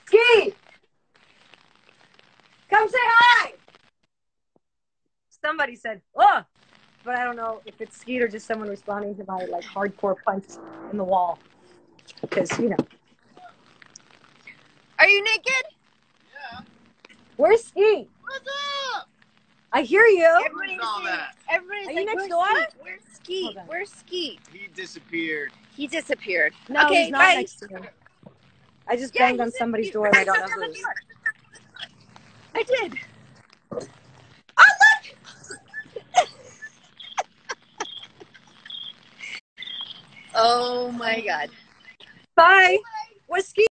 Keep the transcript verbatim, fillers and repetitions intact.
Ski! Come say hi! Somebody said, oh! But I don't know if it's Skeet or just someone responding to my, like, hardcore punch in the wall. Because, you know. Are you naked? Yeah. Where's Skeet? What's up? I hear you. Everybody's all saying, that? everybody's Are like, you next where's door? Skeet? Where's Skeet? Hold on. Where's Skeet? He disappeared. He disappeared. No, okay, he's not bye. next to me. I just Yeah, banged on he's in- somebody's he's door and I right don't know on the whose. door. I did. Oh, look! Oh, my God. Bye. Where's Skeet?